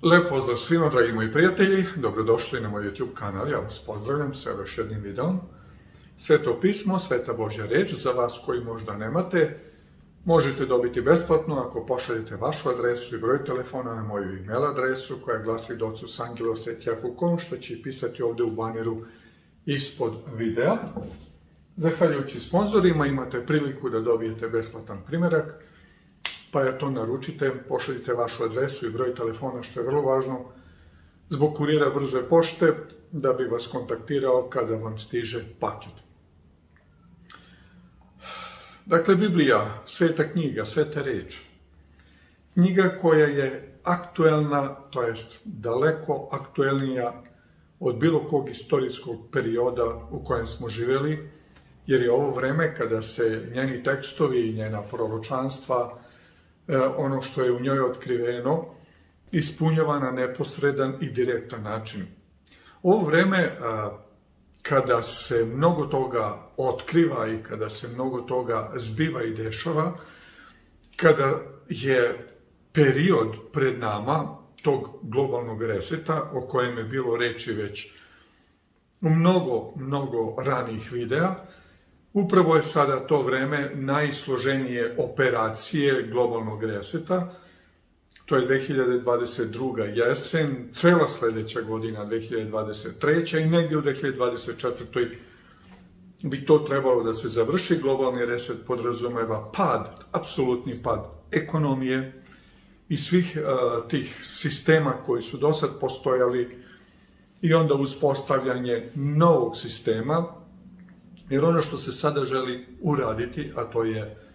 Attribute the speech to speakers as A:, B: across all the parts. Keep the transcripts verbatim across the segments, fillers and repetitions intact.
A: Lijep pozdrav svima, dragi moji prijatelji, dobrodošli na moj YouTube kanal, ja vas pozdravljam sa još jednim videom. Sveto pismo, Sveta Božja reč, za vas koji možda nemate, možete dobiti besplatno ako pošaljete vašu adresu i broj telefona na moju e-mail adresu koja glasi docus angelos at yahoo dot com, što će pisati ovdje u baneru ispod videa. Zahvaljujući sponzorima imate priliku da dobijete besplatan primjerak, pa je to naručite, pošaljite vašu adresu i broj telefona, što je vrlo važno, zbog kurira brze pošte, da bi vas kontaktirao kada vam stiže paket. Dakle, Biblija, sveta knjiga, sveta reč, knjiga koja je aktuelna, to jest daleko aktuelnija od bilo kog istorijskog perioda u kojem smo živjeli, jer je ovo vreme kada se njeni tekstovi i njena proročanstva, ono što je u njoj otkriveno, ispunjava na neposredan i direktan način. Ovo vreme kada se mnogo toga otkriva i kada se mnogo toga zbiva i dešava, kada je period pred nama tog globalnog reseta, o kojem je bilo reči već u mnogo, mnogo ranijih videa, upravo je sada to vreme najsloženije operacije globalnog reseta. To je dve hiljade dvadeset druga. jesen, cela sledeća godina dve hiljade dvadeset treća. i negdje u dve hiljade dvadeset četvrtoj bi to trebalo da se završi. Globalni reset podrazumeva pad, apsolutni pad ekonomije i svih uh, tih sistema koji su do sad postojali i onda uspostavljanje novog sistema. Jer ono što se sada želi uraditi, a to je e,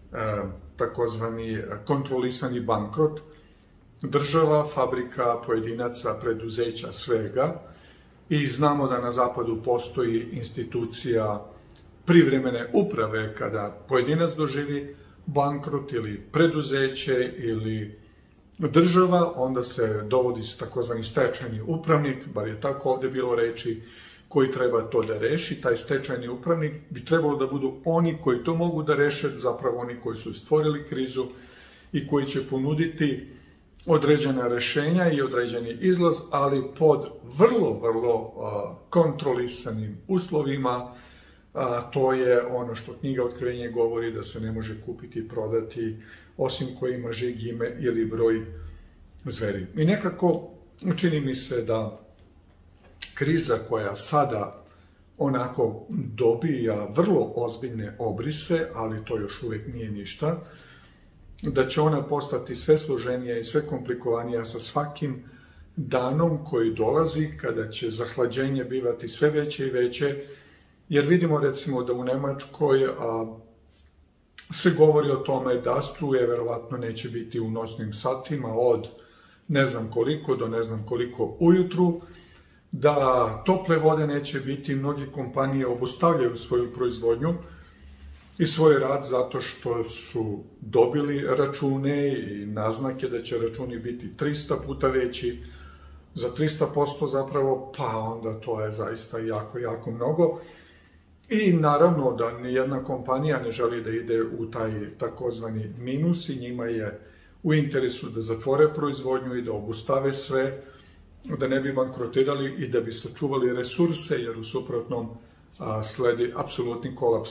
A: takozvani kontrolisani bankrot, država, fabrika, pojedinaca, preduzeća, svega, i znamo da na zapadu postoji institucija privremene uprave kada pojedinac doživi bankrot ili preduzeće ili država, onda se dovodi takozvani stečajni upravnik, bar je tako ovdje bilo reči, koji treba to da reši. Taj stečajni upravnik bi trebalo da budu oni koji to mogu da reše, zapravo oni koji su stvorili krizu i koji će ponuditi određena rešenja i određeni izlaz, ali pod vrlo, vrlo uh, kontrolisanim uslovima. Uh, to je ono što knjiga Otkrivenje govori, da se ne može kupiti i prodati osim ko ima žig, ime ili broj zveri. I nekako čini mi se da kriza koja sada onako dobija vrlo ozbiljne obrise, ali to još uvijek nije ništa, da će ona postati sve složenija i sve komplikovanija sa svakim danom koji dolazi, kada će zahlađenje bivati sve veće i veće, jer vidimo recimo da u Nemačkoj a, se govori o tome da struje verovatno neće biti u noćnim satima od ne znam koliko do ne znam koliko ujutru, da tople vode neće biti, mnogi kompanije obustavljaju svoju proizvodnju i svoj rad zato što su dobili račune i naznake da će računi biti trista puta veći, za trista posto zapravo, pa onda to je zaista jako, jako mnogo. I naravno da nijedna kompanija ne želi da ide u taj takozvani minus i njima je u interesu da zatvore proizvodnju i da obustave sve, da ne bi bankrotirali i da bi sačuvali resurse, jer u suprotnom a, sledi apsolutni kolaps.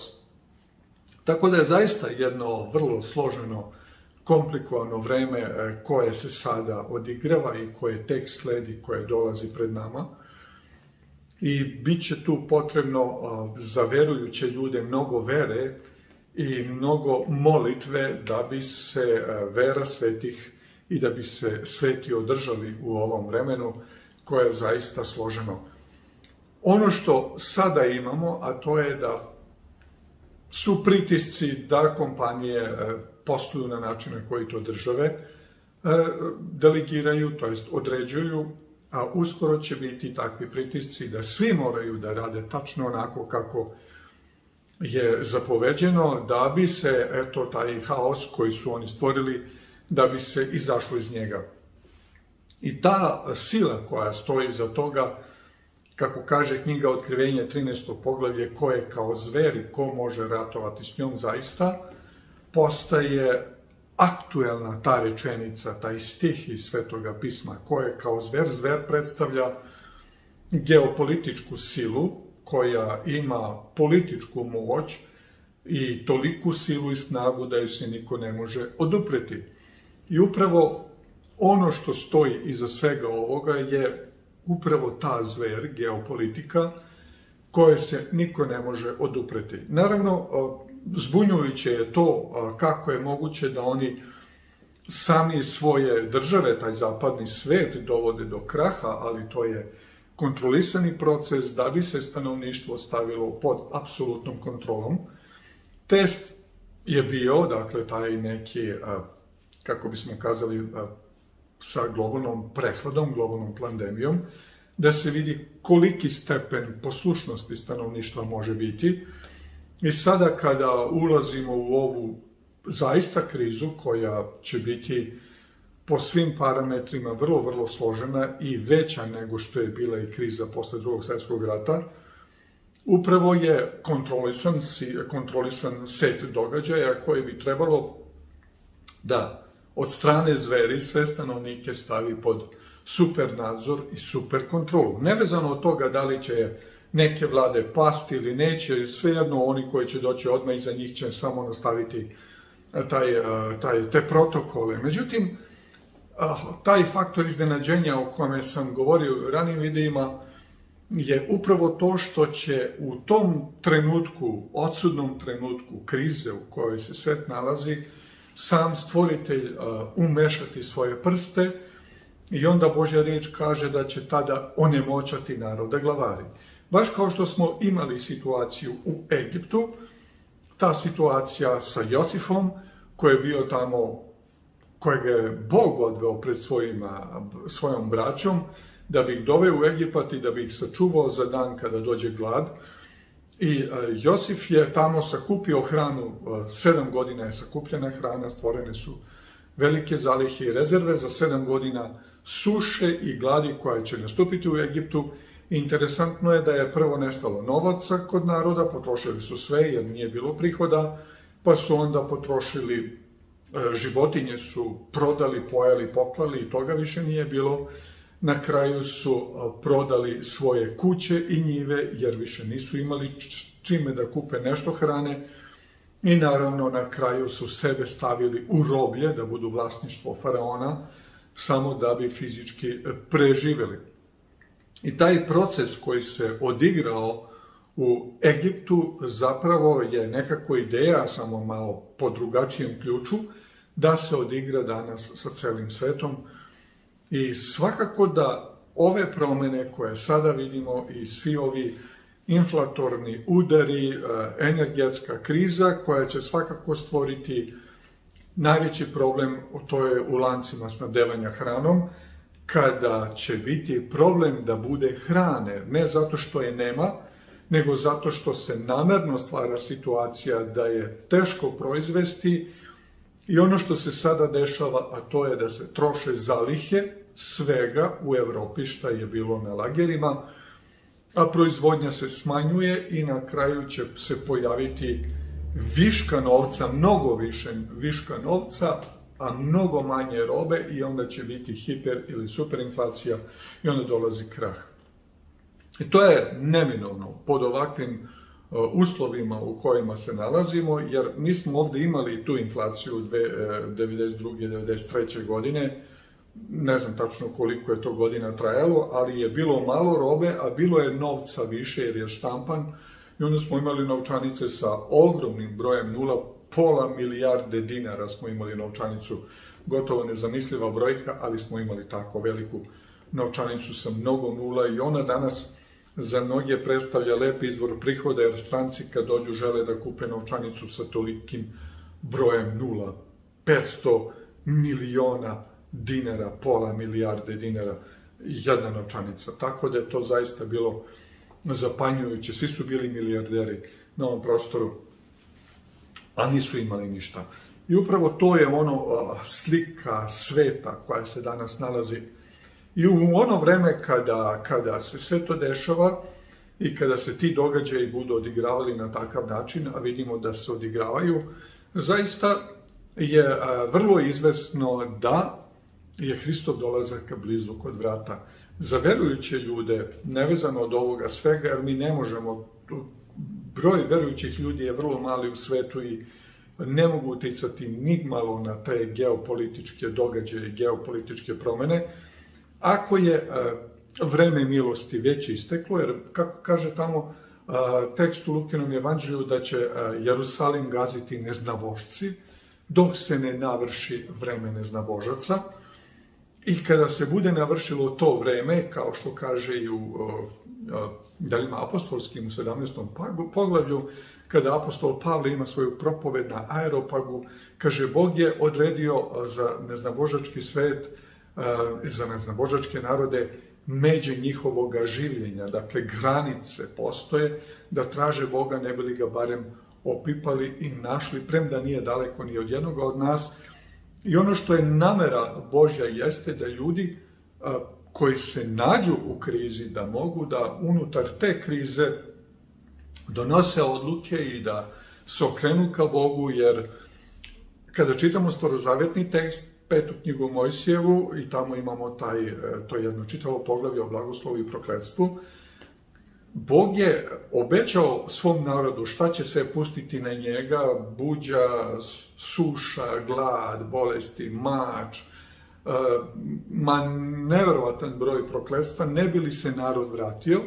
A: Tako da je zaista jedno vrlo složeno, komplikovano vreme e, koje se sada odigrava i koje tek sledi, koje dolazi pred nama. I bit će tu potrebno a, za verujuće ljude mnogo vere i mnogo molitve da bi se a, vera svetih i da bi se sveti održali u ovom vremenu koje je zaista složeno. Ono što sada imamo, a to je da su pritisci da kompanije posluju na način na koji to države delegiraju, to jest određuju, a uskoro će biti takvi pritisci da svi moraju da rade tačno onako kako je zapoveđeno, da bi se, eto, taj haos koji su oni stvorili, da bi se izašlo iz njega. I ta sila koja stoji iza toga, kako kaže knjiga Otkrivenje trinaesto poglavlje, ko je kao zver i ko može ratovati s njom zaista, postaje aktuelna ta rečenica, taj stih iz Svetoga pisma, koje kao zver, zver predstavlja geopolitičku silu koja ima političku moć i toliku silu i snagu da ju se niko ne može odupreti. I upravo ono što stoji iza svega ovoga je upravo ta zver, geopolitika, koje se niko ne može odupreti. Naravno, zbunjujuće je to kako je moguće da oni sami svoje države, taj zapadni svet, dovode do kraha, ali to je kontrolisani proces da bi se stanovništvo stavilo pod apsolutnom kontrolom. Test je bio, dakle, taj neki, kako bismo kazali, sa globalnom prehladom, globalnom pandemijom, da se vidi koliki stepen poslušnosti stanovništva može biti. I sada kada ulazimo u ovu zaista krizu koja će biti po svim parametrima vrlo, vrlo složena i veća nego što je bila i kriza posle drugog svjetskog rata, upravo je kontrolisan, kontrolisan set događaja koje bi trebalo da od strane zveri sve stanovnike stavi pod super nadzor i super kontrolu. Nevezano od toga da li će neke vlade pasti ili neće, svejedno oni koji će doći odmah iza njih će samo nastaviti taj, taj, te protokole. Međutim, taj faktor iznenađenja o kome sam govorio u ranijim videima je upravo to što će u tom trenutku, odsudnom trenutku krize u kojoj se svet nalazi, sam stvoritelj umešati svoje prste i onda Božja riječ kaže da će tada onemoćati narod da glavari. Baš kao što smo imali situaciju u Egiptu, ta situacija sa Josifom, koji je bio tamo, kojeg je Bog odveo pred svojima, svojom braćom, da bi ih doveo u Egipat i da bi ih sačuvao za dan kada dođe glad. I Josif je tamo sakupio hranu, sedam godina je sakupljena hrana, stvorene su velike zalihe i rezerve za sedam godina suše i gladi koja će nastupiti u Egiptu. Interesantno je da je prvo nestalo novaca kod naroda, potrošili su sve jer nije bilo prihoda, pa su onda potrošili, životinje su prodali, pojeli, poklali i toga više nije bilo. Na kraju su prodali svoje kuće i njive jer više nisu imali čime da kupe nešto hrane i naravno na kraju su sebe stavili u roblje da budu vlasništvo faraona samo da bi fizički preživjeli. I taj proces koji se odigrao u Egiptu zapravo je nekako ideja, samo malo po drugačijem ključu, da se odigra danas sa celim svetom. I svakako da ove promjene koje sada vidimo i svi ovi inflatorni udari, energetska kriza koja će svakako stvoriti najveći problem, to je u lancima snabdevanja hranom, kada će biti problem da bude hrane, ne zato što je nema, nego zato što se namerno stvara situacija da je teško proizvesti i ono što se sada dešava, a to je da se troše zalihe svega u Evropi šta je bilo na lagerima, a proizvodnja se smanjuje i na kraju će se pojaviti viška novca, mnogo više viška novca, a mnogo manje robe i onda će biti hiper ili superinflacija i onda dolazi krah. I to je neminovno pod ovakvim uslovima u kojima se nalazimo, jer mi smo ovdje imali tu inflaciju devedeset druge devedeset treće godine, ne znam tačno koliko je to godina trajalo, ali je bilo malo robe, a bilo je novca više jer je štampan i onda smo imali novčanice sa ogromnim brojem nula, pola milijarde dinara smo imali novčanicu, gotovo nezamisliva brojka, ali smo imali tako veliku novčanicu sa mnogo nula i ona danas za mnoge predstavlja lep izvor prihoda, jer stranci kad dođu žele da kupe novčanicu sa tolikim brojem nula, petsto miliona dinara, pola milijarde dinara, jedna novčanica. Tako da je to zaista bilo zapanjujuće. Svi su bili milijarderi na ovom prostoru, a nisu imali ništa. I upravo to je ono slika sveta koja se danas nalazi. I u ono vreme kada, kada se sve to dešava i kada se ti događaji budu odigravali na takav način, a vidimo da se odigravaju, zaista je vrlo izvesno da je Hristov dolazak blizu kod vrata. Za verujuće ljude, nevezano od ovoga svega, jer mi ne možemo, broj verujućih ljudi je vrlo mali u svetu i ne mogu uticati ni malo na te geopolitičke događaje i geopolitičke promene, ako je vreme milosti već isteklo, jer kako kaže tamo tekst u Lukinom evanđelju da će Jerusalim gaziti neznavošci, dok se ne navrši vreme neznavožaca. I kada se bude navršilo to vreme, kao što kaže i u Djelima apostolskim u sedamnaestom poglavlju, kada apostol Pavle ima svoju propoved na Areopagu, kaže, Bog je odredio za neznavožački svet, za neznavožačke narode, međe njihovoga življenja, dakle granice postoje, da traže Boga, ne bi li ga barem opipali i našli, premda nije daleko ni od jednoga od nas. I ono što je namera Božja jeste da ljudi a, koji se nađu u krizi, da mogu da unutar te krize donose odluke i da se okrenu ka Bogu, jer kada čitamo starozavjetni tekst, petu knjigu Mojsijevu, i tamo imamo taj, to jedno čitavo poglavlje o blagoslovu i prokletstvu, Bog je obećao svom narodu šta će sve pustiti na njega: buđa, suša, glad, bolesti, mač, ma neverovatan broj prokletstva, ne bi li se narod vratio,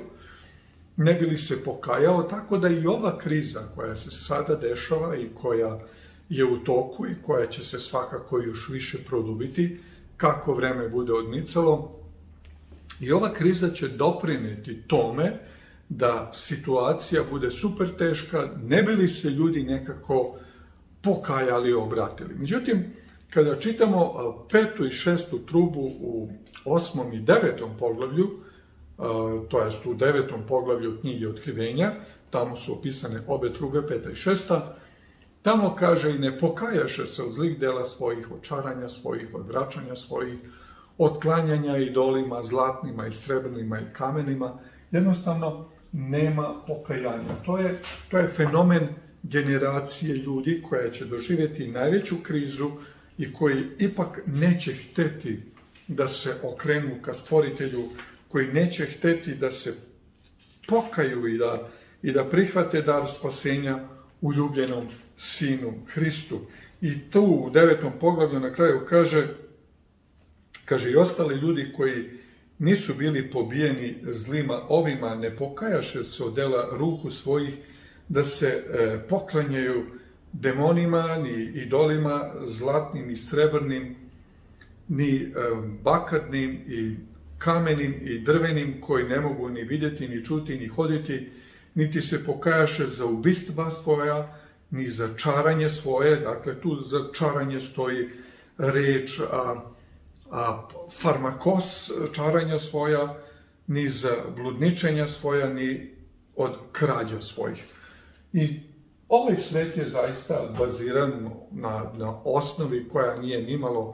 A: ne bi li se pokajao, tako da i ova kriza koja se sada dešava i koja je u toku i koja će se svakako još više produbiti kako vreme bude odmicalo, i ova kriza će doprineti tome da situacija bude super teška, ne bi li se ljudi nekako pokajali i obratili. Međutim, kada čitamo petu i šestu trubu u osmom i devetom poglavlju, to jest u devetom poglavlju knjige Otkrivenja, tamo su opisane obe trube, peta i šesta, tamo kaže: i ne pokajaše se od zlih dela svojih, od čaranja svojih, od vraćanja svojih, od klanjanja idolima, zlatnima i srebrnima i kamenima. Jednostavno, nema pokajanja. To je, to je fenomen generacije ljudi koja će doživjeti najveću krizu i koji ipak neće hteti da se okrenu ka Stvoritelju, koji neće hteti da se pokaju i da, i da prihvate dar spasenja u ljubljenom Sinu Hristu. I tu u devetom poglavlju na kraju kaže, kaže i ostali ljudi koji nisu bili pobijeni zlima ovima, ne pokajaše se od dela ruku svojih, da se e, poklanjaju demonima, ni idolima, zlatnim i srebrnim, ni e, bakadnim i kamenim i drvenim, koji ne mogu ni vidjeti, ni čuti, ni hoditi, niti se pokajaše za ubistva svoja, ni za čaranje svoje. Dakle, tu za čaranje stoji reč a, a farmakos, čaranja svoja, ni za bludničenja svoja, ni od krađa svojih. I ovaj svet je zaista baziran na, na osnovi koja nije nimalo,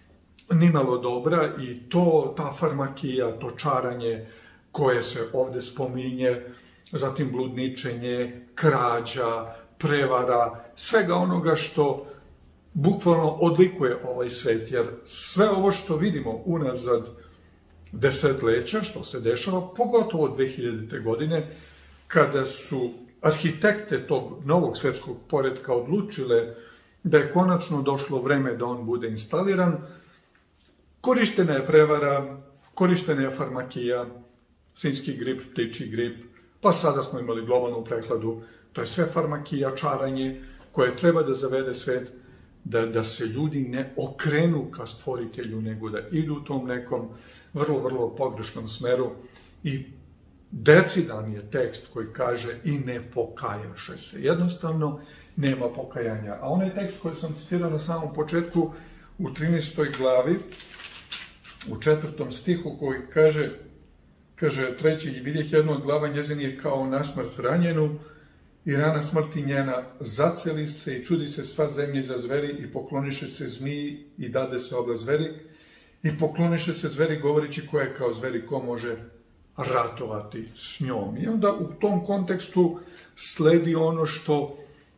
A: nimalo dobra, i to, ta farmakija, to čaranje koje se ovde spominje, zatim bludničenje, krađa, prevara, svega onoga što bukvalno odlikuje ovaj svet, jer sve ovo što vidimo unazad desetleća, što se dešava, pogotovo dve hiljadite. godine, kada su arhitekte tog novog svetskog poretka odlučile da je konačno došlo vreme da on bude instaliran, korištena je prevara, korištena je farmakija, svinjski grip, ptičji grip, pa sada smo imali globalnu prehladu. To je sve farmakija, čaranje, koje treba da zavede svet, da, da se ljudi ne okrenu ka Stvoritelju, nego da idu u tom nekom vrlo, vrlo pogrešnom smeru. I decidan je tekst koji kaže: i ne pokajaše se. Jednostavno, nema pokajanja. A onaj tekst koji sam citirao na samom početku, u trinaestoj glavi, u četvrtom stihu, koji kaže, kaže treći: i vidjeh jednu od glava njezin je kao nasmrt ranjenu, i rana smrti njena zaceli se, i čudi se sva zemlja za zveri, i pokloniše se zmiji, i dade se obla zveri, i pokloniše se zveri, govoreći koja je kao zveri, ko može ratovati s njom. I onda u tom kontekstu sledi ono što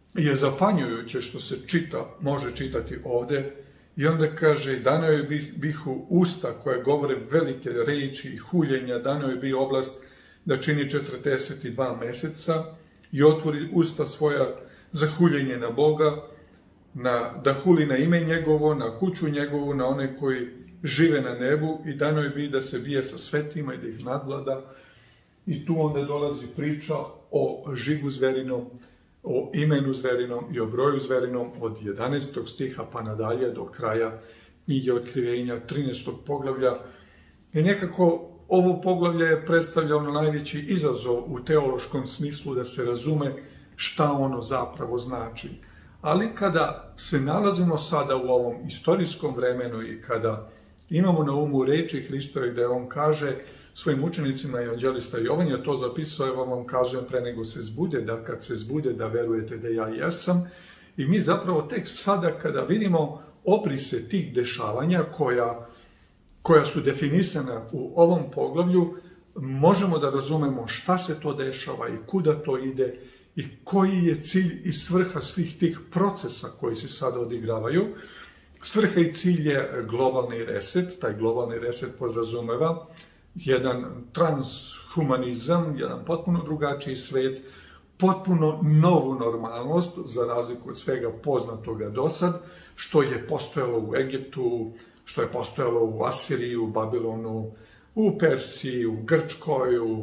A: je zapanjujuće što se čita, može čitati ovde, i onda kaže, dano joj bihu usta koje govore velike reči i huljenja, dano joj bi oblast da čini četrdeset dva meseca i otvori usta svoja za huljenje na Boga, na, da huli na ime njegovo, na kuću njegovu, na one koji žive na nebu, i dano joj bi da se bije sa svetima i da ih nadvlada. I tu onda dolazi priča o žigu zverinom, o imenu zverinom i o broju zverinom od jedanaestog stiha pa nadalje do kraja knjige Otkrivenja, trinaestog poglavlja. I nekako ovo poglavlje je predstavljalo najveći izazov u teološkom smislu da se razume šta ono zapravo znači. Ali kada se nalazimo sada u ovom istorijskom vremenu i kada imamo na umu reči Hristove gde on kaže svojim učenicima, evanđelista Jovan je to zapisao, evo vam kazujem pre nego se zbude, da kad se zbude da verujete da ja jesam. I mi zapravo tek sada kada vidimo obrise tih dešavanja koja, koja su definisana u ovom poglavlju, možemo da razumemo šta se to dešava i kuda to ide i koji je cilj i svrha svih tih procesa koji se sada odigravaju. Svrha i cilj je globalni reset, taj globalni reset podrazumeva jedan transhumanizam, jedan potpuno drugačiji svet, potpuno novu normalnost, za razliku od svega poznatoga do sad, što je postojalo u Egiptu, što je postojalo u Asiriji, u Babilonu, u Persiji, u Grčkoj, u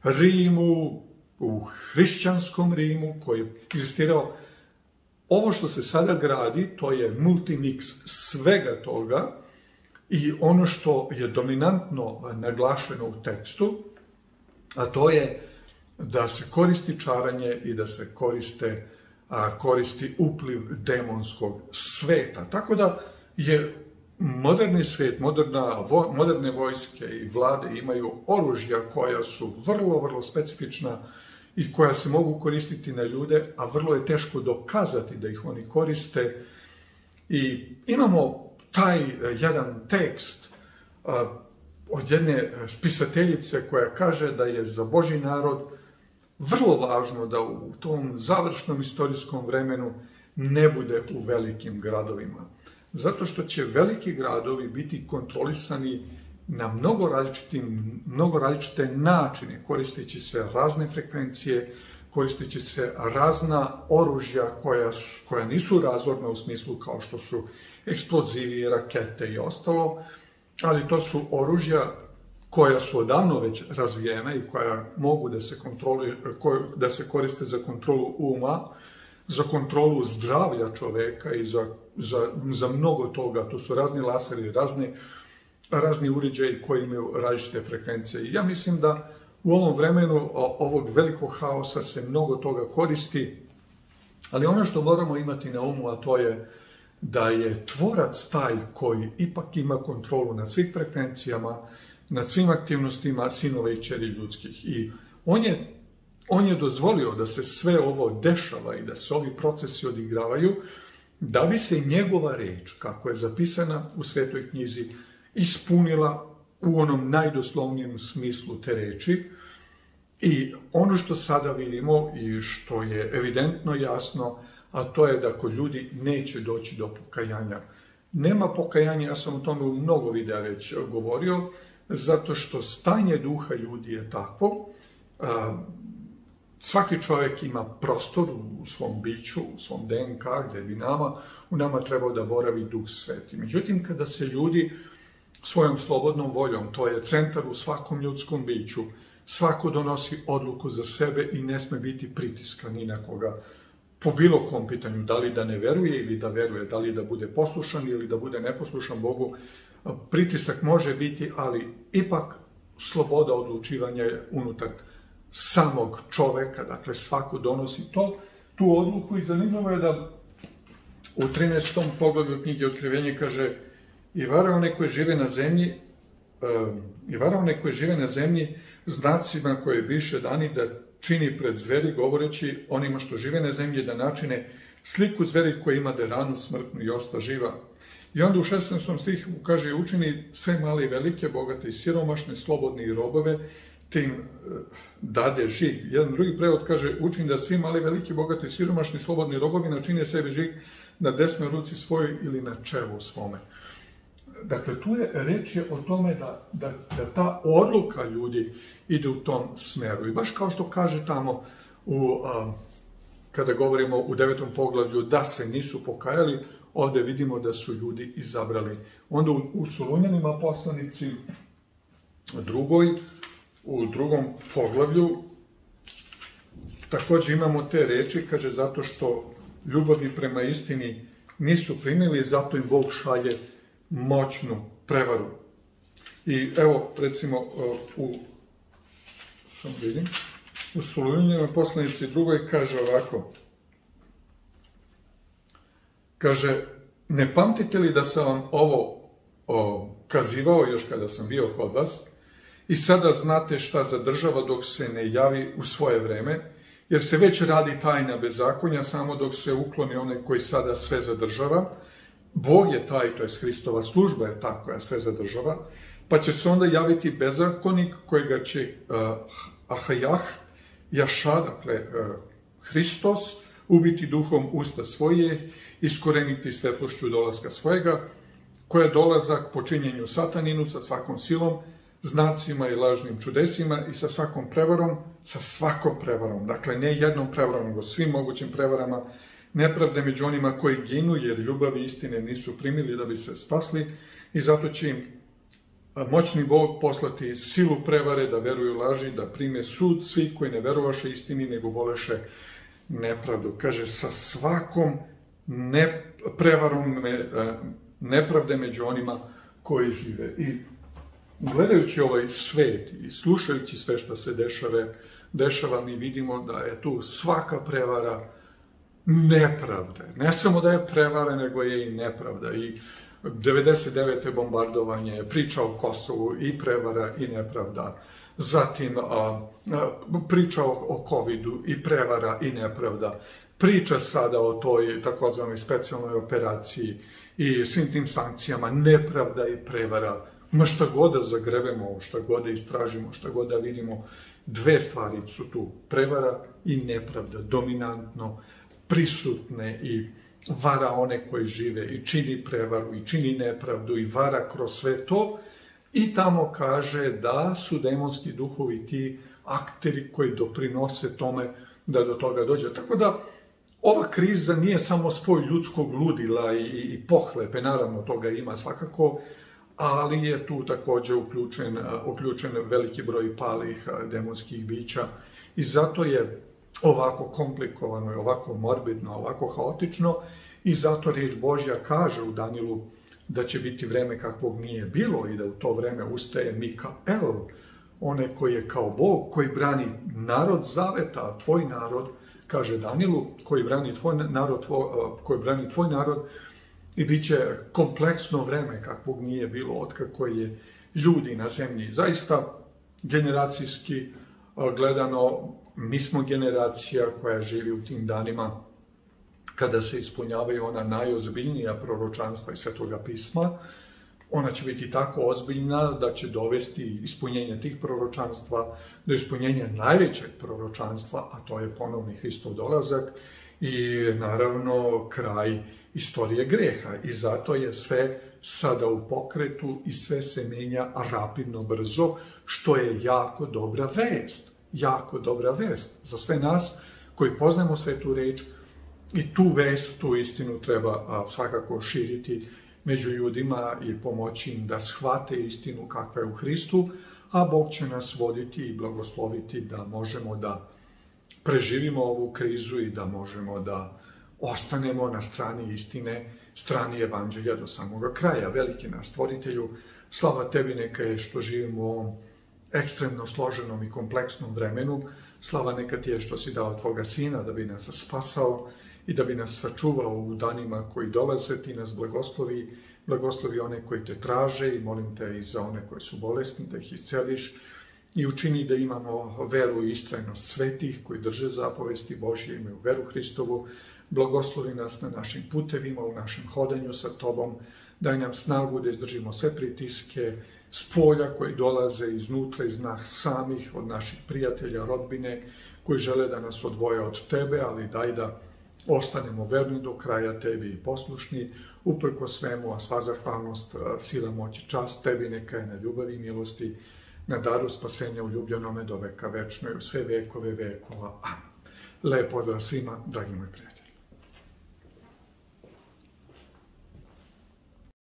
A: Rimu, u hrišćanskom Rimu, koji je egzistirao. Ovo što se sada gradi, to je multimix svega toga, i ono što je dominantno naglašeno u tekstu, a to je da se koristi čaranje i da se koriste, a, koristi upliv demonskog sveta. Tako da je moderni svet, moderna, vo, moderne vojske i vlade imaju oružja koja su vrlo, vrlo specifična i koja se mogu koristiti na ljude, a vrlo je teško dokazati da ih oni koriste. I imamo taj jedan tekst a, od jedne spisateljice koja kaže da je za Božji narod vrlo važno da u tom završnom istorijskom vremenu ne bude u velikim gradovima. Zato što će veliki gradovi biti kontrolisani na mnogo, različitim, mnogo različite načine, koristeći se razne frekvencije, koristeći se razna oružja koja, koja nisu razorna u smislu kao što su eksplozivi, rakete i ostalo, ali to su oružja koja su odavno već razvijena i koja mogu da se, da se koriste za kontrolu uma, za kontrolu zdravlja čoveka i za, za, za mnogo toga. To su razni laseri, razni, razni uređaji koji imaju različite frekvencije. I ja mislim da u ovom vremenu ovog velikog haosa se mnogo toga koristi, ali ono što moramo imati na umu, a to je da je tvorac taj koji ipak ima kontrolu nad svih frekvencijama, nad svim aktivnostima sinova i kćeri ljudskih. I on je, on je dozvolio da se sve ovo dešava i da se ovi procesi odigravaju, da bi se njegova reč, kako je zapisana u Svetoj knjizi, ispunila u onom najdoslovnijem smislu te reči. I ono što sada vidimo i što je evidentno jasno, a to je da ako ljudi neće doći do pokajanja. Nema pokajanja, ja sam o tome u mnogo videa već govorio, zato što stanje duha ljudi je takvo. Svaki čovjek ima prostor u svom biću, u svom D N K, gdje bi nama, u nama trebao da boravi Duh Sveti. Međutim, kada se ljudi svojom slobodnom voljom, to je centar u svakom ljudskom biću, svako donosi odluku za sebe i ne sme biti pritiska ni na koga, po bilo kom pitanju, da li da ne veruje ili da veruje, da li da bude poslušan ili da bude neposlušan Bogu. Pritisak može biti, ali ipak sloboda odlučivanja je unutar samog čoveka, dakle svako donosi to, tu odluku. I zanimljivo je da u trinaestom poglavlju knjige Otkrivenja kaže i varaone koje žive na zemlji, i varaone koje žive na zemlji znacima koje biše dani da čini pred zveri, govoreći onima što žive na zemlji da načine sliku zveri koja ima da ranu smrtnu i osta živa. I onda u šesnaestom stihu kaže učini sve male i velike, bogate i siromašne, slobodne i robove, tim dade žig. Jedan drugi prevod kaže, učini da svi mali, veliki, bogati, siromašni, slobodni robovi načine sebi žig na desnoj ruci svojoj ili na čelu svome. Dakle, tu je reč je o tome da, da, da ta odluka ljudi ide u tom smeru. I baš kao što kaže tamo, u, a, kada govorimo u devetom poglavlju, da se nisu pokajali, ovdje vidimo da su ljudi izabrali. Onda u, u Solunjanima poslanici drugoj, u drugom poglavlju, također imamo te reči, kaže, zato što ljubavi prema istini nisu primili, zato im Bog šalje moćnu prevaru. I evo, recimo, u, sam vidim, u Solunjanima poslanici drugoj kaže ovako, kaže, ne pamtite li da sam vam ovo o, kazivao još kada sam bio kod vas i sada znate šta zadržava dok se ne javi u svoje vreme, jer se već radi tajna bezakonja samo dok se ukloni onaj koji sada sve zadržava. Bog je taj, to je Hristova služba je ta koja sve zadržava, pa će se onda javiti bezakonik kojega će uh, Ahajah, Jaša, dakle uh, Hristos, ubiti duhom usta svoje, iskoreniti svetlošću dolaska svojega, koja je dolazak po činjenju sataninu sa svakom silom, znacima i lažnim čudesima i sa svakom prevarom, sa svakom prevarom, dakle ne jednom prevarom, nego svim mogućim prevarama, nepravde među onima koji ginu, jer ljubav i istine nisu primili da bi se spasli, i zato će im moćni Bog poslati silu prevare da veruju laži, da prime sud svi koji ne verovaše istini, nego voleše nepravdu. Kaže, sa svakom ne, prevarom me, nepravde među onima koji žive. I gledajući ovaj svet i slušajući sve što se dešava, dešava, mi vidimo da je tu svaka prevara nepravda. Ne samo da je prevara, nego je i nepravda. I devedeset devete bombardovanje, priča o Kosovu, i prevara i nepravda. Zatim a, a, priča o, o covidu, i prevara i nepravda. Priča sada o toj takozvanoj specijalnoj operaciji i svim tim sankcijama, nepravda i prevara. Ma šta god da zagrebemo, šta god da istražimo, šta god da vidimo, dve stvari su tu, prevara i nepravda, dominantno prisutne i vara one koji žive i čini prevaru i čini nepravdu i vara kroz sve to, i tamo kaže da su demonski duhovi ti akteri koji doprinose tome da do toga dođe. Tako da ova kriza nije samo spoj ljudskog ludila i, i pohlepe, naravno toga ima svakako, ali je tu također uključen, uključen veliki broj palih demonskih bića i zato je ovako komplikovano, ovako morbidno, ovako haotično, i zato riječ Božja kaže u Danilu da će biti vreme kakvog nije bilo i da u to vreme ustaje Mikael, onaj koji je kao Bog, koji brani narod zaveta, tvoj narod, kaže Danilu, koji brani tvoj narod, tvoj, koji brani tvoj narod, i bit će kompleksno vreme kakvog nije bilo otkako je ljudi na zemlji. Zaista, generacijski gledano, mi smo generacija koja živi u tim danima kada se ispunjavaju ona najozbiljnija proročanstva iz Svetoga pisma. Ona će biti tako ozbiljna da će dovesti ispunjenje tih proročanstva do ispunjenja najvećeg proročanstva, a to je ponovni Hristov dolazak i naravno kraj istorije greha. I zato je sve sada u pokretu i sve se menja rapidno, brzo, što je jako dobra vest. Jako dobra vest za sve nas koji poznajemo svetu reč, i tu vest, tu istinu treba a, svakako širiti među ljudima i pomoći im da shvate istinu kakva je u Hristu, a Bog će nas voditi i blagosloviti da možemo da preživimo ovu krizu i da možemo da ostanemo na strani istine, strani evanđelja do samoga kraja. Veliki naš Stvoritelju, slava tebi neka je što živimo u ovom ekstremno složenom i kompleksnom vremenu. Slava neka ti je što si dao tvoga sina da bi nas spasao i da bi nas sačuvao u danima koji dolaze. Ti nas blagoslovi, blagoslovi one koji te traže, i molim te i za one koji su bolesni da ih isceliš, i učini da imamo veru i istrajnost svetih koji drže zapovesti Božje, imaju veru Hristovu, blagoslovi nas na našim putevima, u našem hodanju sa Tobom, daj nam snagu da izdržimo sve pritiske s polja koji dolaze iznutra, iz nas samih, od naših prijatelja, rodbine, koji žele da nas odvoje od Tebe, ali daj da ostanemo verni do kraja Tebi i poslušni, uprko svemu, a sva zahvalnost, sila, moć i čast Tebi neka je na ljubavi i milosti, na daru spasenja u ljubljenome do veka večnoj, u sve vekove vekova. Amen. Lep pozdrav svima, dragi moji prijatelji.